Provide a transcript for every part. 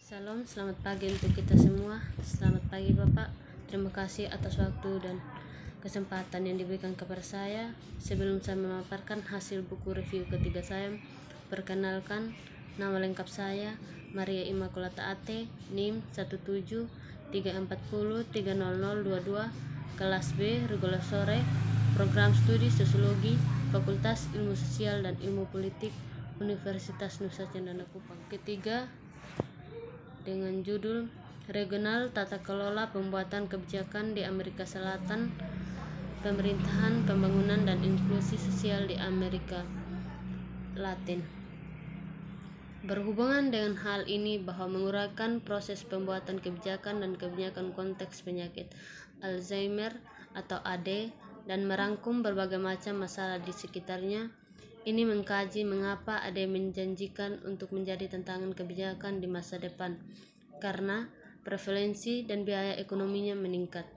Salam, selamat pagi untuk kita semua. Selamat pagi Bapak. Terima kasih atas waktu dan kesempatan yang diberikan kepada saya. Sebelum saya memaparkan hasil buku review ketiga saya, perkenalkan nama lengkap saya Maria Immaculata Ate, NIM 1734030022, kelas B, regular sore, program studi sosiologi, Fakultas Ilmu Sosial dan Ilmu Politik, Universitas Nusa Cendana Kupang. Ketiga, dengan judul Regional Tata Kelola Pembuatan Kebijakan di Amerika Selatan, Pemerintahan, Pembangunan, dan Inklusi Sosial di Amerika Latin. Berhubungan dengan hal ini bahwa menguraikan proses pembuatan kebijakan dan kebijakan konteks penyakit Alzheimer atau AD dan merangkum berbagai macam masalah di sekitarnya. Ini mengkaji mengapa AD menjanjikan untuk menjadi tantangan kebijakan di masa depan karena prevalensi dan biaya ekonominya meningkat.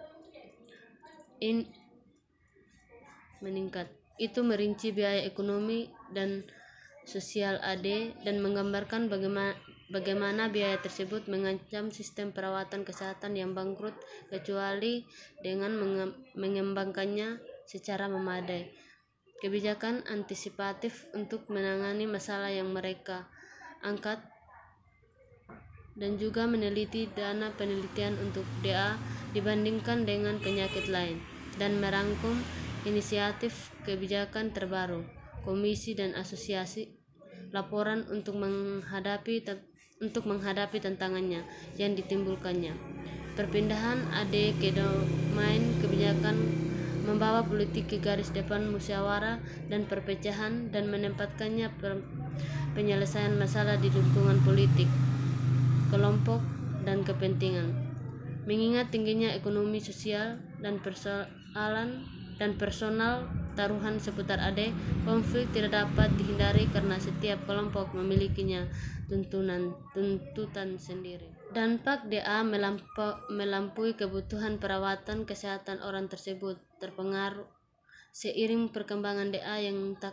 Itu merinci biaya ekonomi dan sosial AD dan menggambarkan bagaimana biaya tersebut mengancam sistem perawatan kesehatan yang bangkrut kecuali dengan mengembangkannya secara memadai. Kebijakan antisipatif untuk menangani masalah yang mereka angkat dan juga meneliti dana penelitian untuk DA dibandingkan dengan penyakit lain dan merangkum inisiatif kebijakan terbaru, komisi dan asosiasi laporan untuk menghadapi tantangannya yang ditimbulkannya. Perpindahan AD ke domain kebijakan membawa politik ke garis depan musyawarah dan perpecahan dan menempatkannya penyelesaian masalah di lingkungan politik, kelompok, dan kepentingan. Mengingat tingginya ekonomi sosial dan personal taruhan seputar AD, konflik tidak dapat dihindari karena setiap kelompok memilikinya tuntutan sendiri. Dampak DA melampaui kebutuhan perawatan kesehatan orang tersebut terpengaruh seiring perkembangan DA yang tak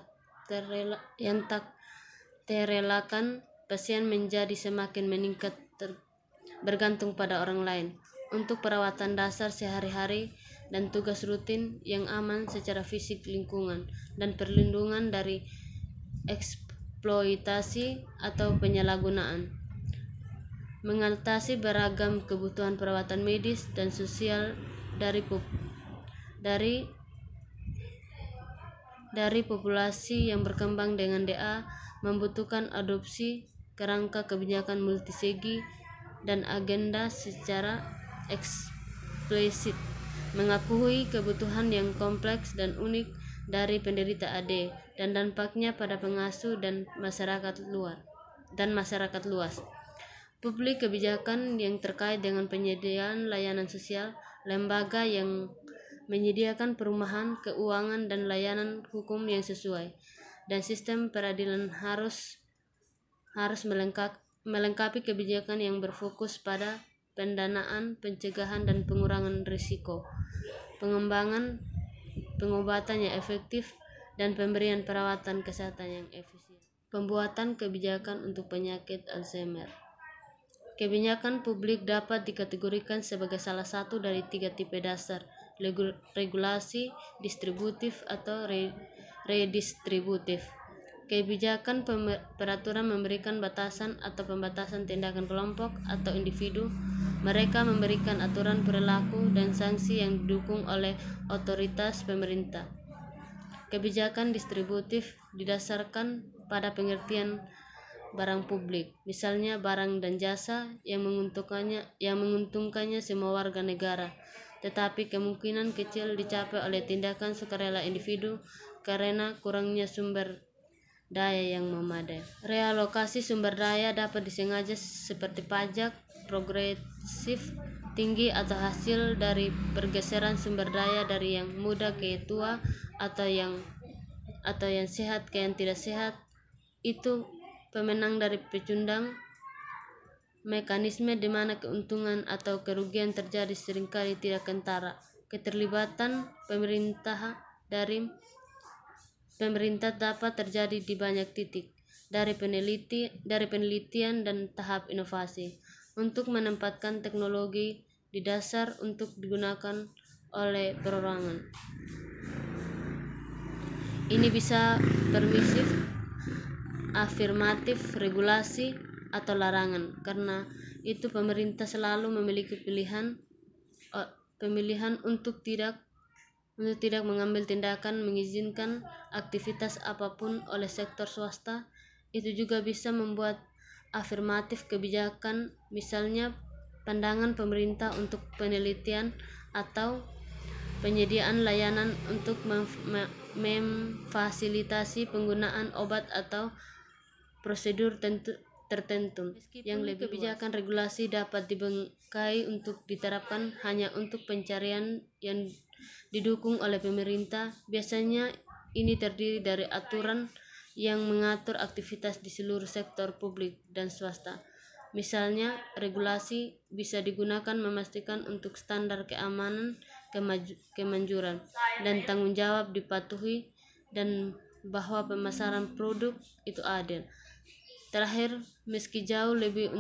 terelakkan. Pasien menjadi semakin meningkat bergantung pada orang lain untuk perawatan dasar sehari-hari dan tugas rutin yang aman secara fisik lingkungan dan perlindungan dari eksploitasi atau penyalahgunaan. Mengatasi beragam kebutuhan perawatan medis dan sosial dari populasi yang berkembang dengan DA membutuhkan adopsi kerangka kebijakan multisegi dan agenda secara eksplisit, mengakui kebutuhan yang kompleks dan unik dari penderita AD dan dampaknya pada pengasuh dan masyarakat luas. Publik kebijakan yang terkait dengan penyediaan layanan sosial, lembaga yang menyediakan perumahan, keuangan, dan layanan hukum yang sesuai, dan sistem peradilan harus melengkapi kebijakan yang berfokus pada pendanaan, pencegahan, dan pengurangan risiko, pengembangan pengobatan yang efektif, dan pemberian perawatan kesehatan yang efisien. Pembuatan kebijakan untuk penyakit Alzheimer. Kebijakan publik dapat dikategorikan sebagai salah satu dari 3 tipe dasar: regulasi, distributif, atau redistributif. Kebijakan peraturan memberikan batasan atau pembatasan tindakan kelompok atau individu. Mereka memberikan aturan perilaku dan sanksi yang didukung oleh otoritas pemerintah. Kebijakan distributif didasarkan pada pengertian barang publik, misalnya barang dan jasa yang menguntungkannya semua warga negara, tetapi kemungkinan kecil dicapai oleh tindakan sukarela individu karena kurangnya sumber daya yang memadai. Realokasi sumber daya dapat disengaja seperti pajak progresif tinggi atau hasil dari pergeseran sumber daya dari yang muda ke tua atau yang sehat ke yang tidak sehat. Itu pemenang dari pecundang. Mekanisme di mana keuntungan atau kerugian terjadi seringkali tidak kentara. Keterlibatan pemerintah dapat terjadi di banyak titik, dari penelitian dan tahap inovasi, untuk menempatkan teknologi di dasar untuk digunakan oleh perorangan. Ini bisa permisif, afirmatif, regulasi, atau larangan. Karena itu pemerintah selalu memiliki pemilihan untuk tidak mengambil tindakan mengizinkan aktivitas apapun oleh sektor swasta. Itu juga bisa membuat afirmatif kebijakan, misalnya pandangan pemerintah untuk penelitian atau penyediaan layanan untuk memfasilitasi penggunaan obat atau prosedur tertentu. Yang lebih kebijakan regulasi dapat dibengkai untuk diterapkan hanya untuk pencarian yang didukung oleh pemerintah. Biasanya ini terdiri dari aturan yang mengatur aktivitas di seluruh sektor publik dan swasta. Misalnya, regulasi bisa digunakan memastikan untuk standar keamanan, kemanjuran, dan tanggung jawab dipatuhi, dan bahwa pemasaran produk itu adil. Terakhir, meski jauh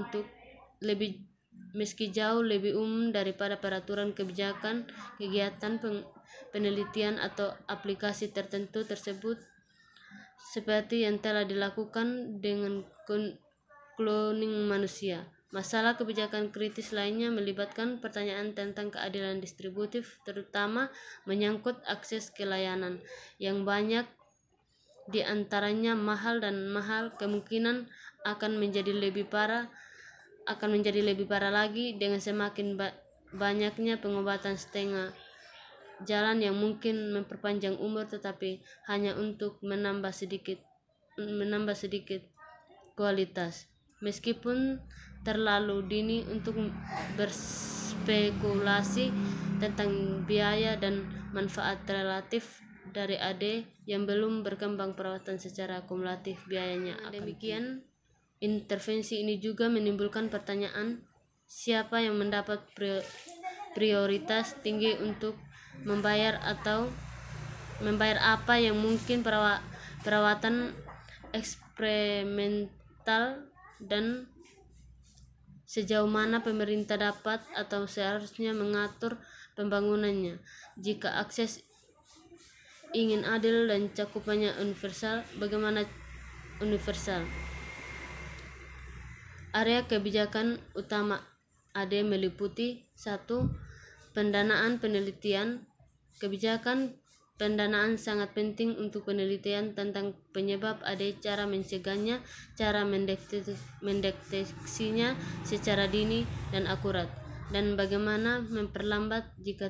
lebih umum daripada peraturan kebijakan, kegiatan penelitian atau aplikasi tertentu tersebut, seperti yang telah dilakukan dengan cloning manusia. Masalah kebijakan kritis lainnya melibatkan pertanyaan tentang keadilan distributif, terutama menyangkut akses ke layanan yang banyak di antaranya mahal kemungkinan akan menjadi lebih parah lagi dengan semakin banyaknya pengobatan setengah jalan yang mungkin memperpanjang umur tetapi hanya untuk menambah sedikit kualitas. Meskipun terlalu dini untuk berspekulasi tentang biaya dan manfaat relatif dari AD yang belum berkembang, perawatan secara kumulatif biayanya akan demikian. Intervensi ini juga menimbulkan pertanyaan, siapa yang mendapat prioritas tinggi untuk membayar apa yang mungkin perawatan eksperimental, dan sejauh mana pemerintah dapat atau seharusnya mengatur pembangunannya. Jika akses ingin adil dan cakupannya universal, bagaimana universal? Area kebijakan utama AD meliputi 1. Pendanaan penelitian. Kebijakan pendanaan sangat penting untuk penelitian tentang penyebab AD, cara mencegahnya, cara mendeteksinya secara dini dan akurat, dan bagaimana memperlambat jika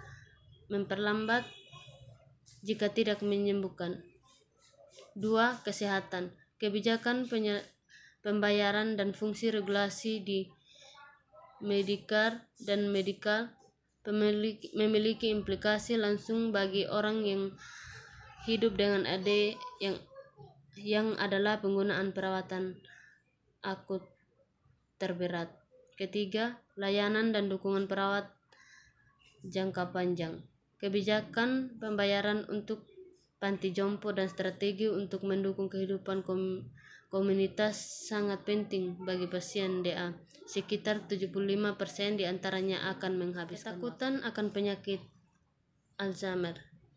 tidak menyembuhkan. 2. Kesehatan. Kebijakan pembayaran dan fungsi regulasi di Medicare dan Medicaid memiliki implikasi langsung bagi orang yang hidup dengan AD yang adalah penggunaan perawatan akut terberat. Ketiga, layanan dan dukungan perawat jangka panjang. Kebijakan pembayaran untuk panti jompo dan strategi untuk mendukung kehidupan komunitas sangat penting bagi pasien DA. Sekitar 75% diantaranya akan menghabiskan ketakutan akan penyakit Alzheimer.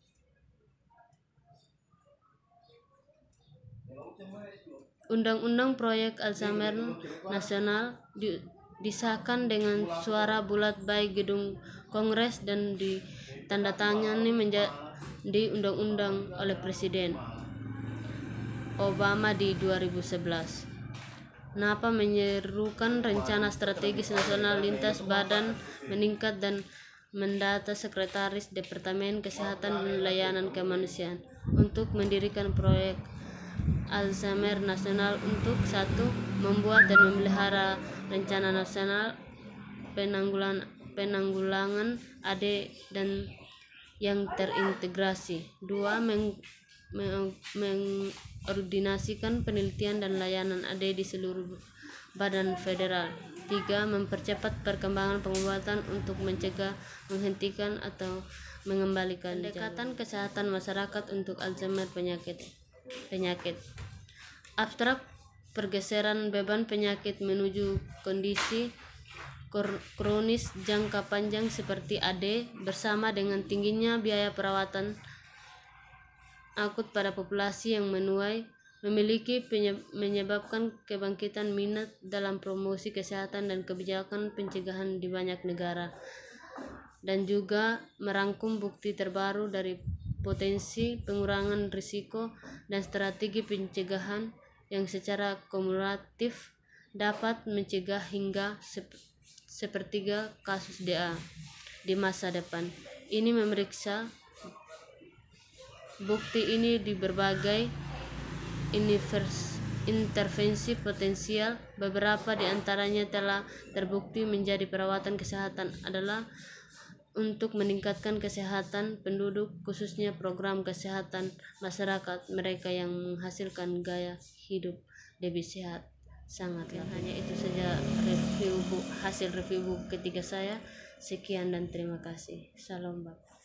Undang-undang Proyek Alzheimer Nasional disahkan dengan suara bulat baik gedung Kongres dan ditandatangani menjadi undang-undang oleh Presiden Obama di 2011. NAPA menyerukan rencana strategis nasional lintas badan meningkat dan mendata Sekretaris Departemen Kesehatan dan Layanan Kemanusiaan untuk mendirikan proyek Alzheimer Nasional untuk 1. Membuat dan memelihara rencana nasional penanggulangan AD dan yang terintegrasi. 2. Mengordinasikan penelitian dan layanan AD di seluruh badan federal. 3. Mempercepat perkembangan pengobatan untuk mencegah, menghentikan, atau mengembalikan pendekatan kesehatan masyarakat untuk Alzheimer penyakit. Abstrak, pergeseran beban penyakit menuju kondisi kronis jangka panjang seperti AD bersama dengan tingginya biaya perawatan akut pada populasi yang menuai menyebabkan kebangkitan minat dalam promosi kesehatan dan kebijakan pencegahan di banyak negara, dan juga merangkum bukti terbaru dari potensi pengurangan risiko dan strategi pencegahan yang secara kumulatif dapat mencegah hingga sepertiga kasus DA di masa depan. Ini memeriksa bukti ini di berbagai intervensi potensial. Beberapa di antaranya telah terbukti menjadi perawatan kesehatan adalah untuk meningkatkan kesehatan penduduk, khususnya program kesehatan masyarakat mereka yang menghasilkan gaya hidup lebih sehat. Sangatlah hanya itu saja hasil review buku ketiga saya. Sekian dan terima kasih. Salam Bapak.